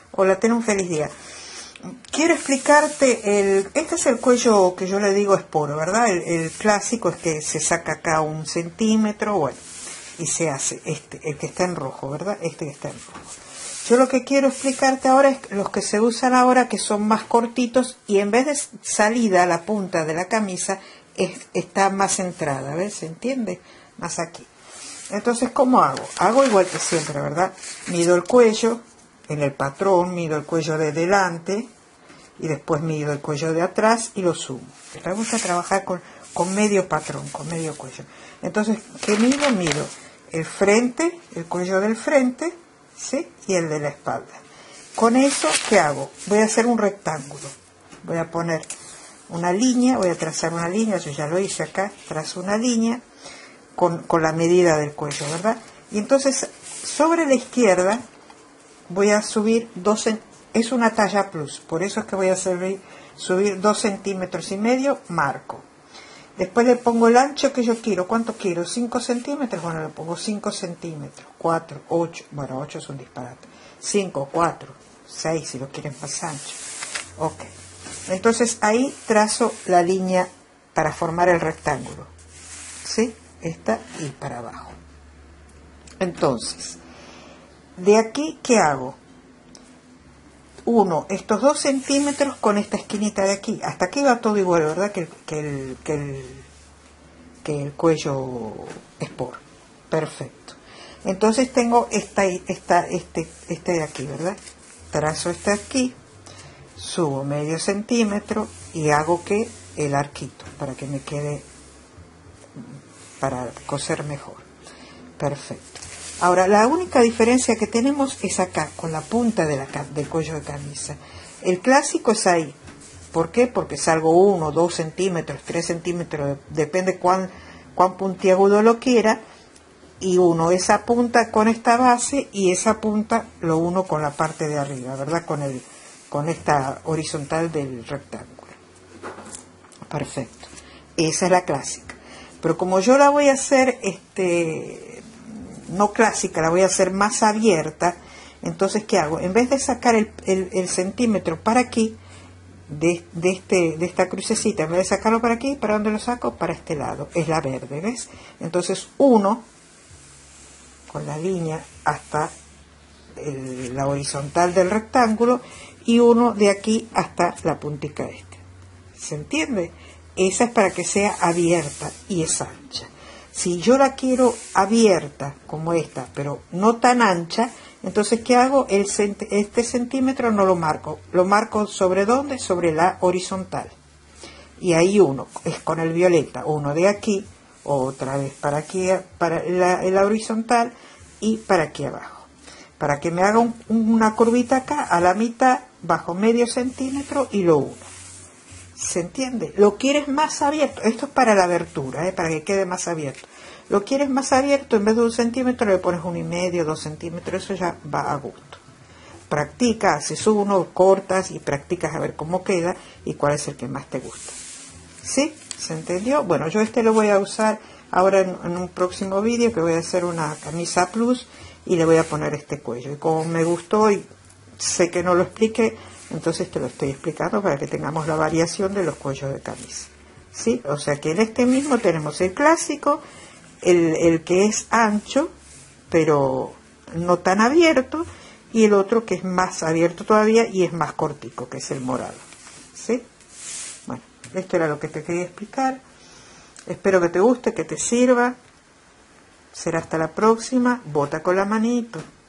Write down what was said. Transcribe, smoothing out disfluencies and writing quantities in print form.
Hola, ten un feliz día. Quiero explicarte, este es el cuello que yo le digo esporo, ¿verdad? El clásico es que se saca acá 1 centímetro, bueno, y se hace el que está en rojo, ¿verdad? Este que está en rojo. Yo lo que quiero explicarte ahora es los que se usan ahora, que son más cortitos, y en vez de salida, la punta de la camisa está más centrada, ¿ves? ¿Se entiende? Más aquí. Entonces, ¿cómo hago? Hago igual que siempre, ¿verdad? Mido el cuello, en el patrón mido el cuello de delante, y después mido el cuello de atrás y lo sumo. Me gusta trabajar con medio patrón, con medio cuello. Entonces, ¿qué mido? Mido el frente, el cuello del frente, ¿sí? Y el de la espalda. Con eso, ¿qué hago? Voy a hacer un rectángulo. Voy a poner una línea, voy a trazar una línea, yo ya lo hice acá, trazo una línea con la medida del cuello, ¿verdad? Y entonces, sobre la izquierda, voy a subir 2 centímetros. Es una talla plus, por eso es que voy a subir 2,5 centímetros, marco. Después le pongo el ancho que yo quiero. ¿Cuánto quiero? 5 centímetros. Bueno, le pongo 5 centímetros. 4, 8. Bueno, 8 es un disparate. 5, 4, 6 si lo quieren más ancho. Ok. Entonces ahí trazo la línea para formar el rectángulo. ¿Sí? Esta y para abajo. Entonces, de aquí, ¿qué hago? Estos 2 centímetros con esta esquinita de aquí. Hasta aquí va todo igual, ¿verdad? Que el cuello esporo. Perfecto. Entonces tengo este de aquí, ¿verdad? Trazo este aquí, subo medio centímetro y hago que el arquito para que me quede, para coser mejor. Perfecto. Ahora, la única diferencia que tenemos es acá, con la punta del cuello de camisa. El clásico es ahí. ¿Por qué? Porque salgo 1, 2 centímetros, 3 centímetros, depende cuán puntiagudo lo quiera, y uno esa punta con esta base y esa punta lo uno con la parte de arriba, ¿verdad? Con esta horizontal del rectángulo. Perfecto. Esa es la clásica. Pero como yo la voy a hacer, no clásica, la voy a hacer más abierta, entonces ¿qué hago? En vez de sacar el centímetro para aquí, de esta crucecita, en vez de sacarlo para aquí, ¿para dónde lo saco? Para este lado, es la verde, ¿ves? Entonces uno, con la línea hasta la horizontal del rectángulo, y uno de aquí hasta la puntica esta. ¿Se entiende? Esa es para que sea abierta y es ancha. Si yo la quiero abierta como esta, pero no tan ancha, entonces ¿qué hago? Este centímetro no lo marco ¿sobre dónde? Sobre la horizontal. Y ahí uno, es con el violeta, uno de aquí, otra vez para aquí, para la horizontal, y para aquí abajo. Para que me haga una curvita acá, a la mitad, bajo medio centímetro y lo uno. ¿Se entiende? Lo quieres más abierto. Esto es para la abertura, para que quede más abierto. Lo quieres más abierto, en vez de 1 centímetro le pones 1,5, 2 centímetros, eso ya va a gusto. Practica, haces uno, cortas y practicas a ver cómo queda y cuál es el que más te gusta. ¿Sí? ¿Se entendió? Bueno, yo lo voy a usar ahora en un próximo vídeo, que voy a hacer una camisa plus y le voy a poner este cuello. Y como me gustó y sé que no lo expliqué, entonces te lo estoy explicando para que tengamos la variación de los cuellos de camisa. ¿Sí? O sea que en este mismo tenemos el clásico, el que es ancho, pero no tan abierto, y el otro que es más abierto todavía y es más cortico, que es el morado. ¿Sí? Bueno, esto era lo que te quería explicar. Espero que te guste, que te sirva. Será hasta la próxima. Bota con la manito.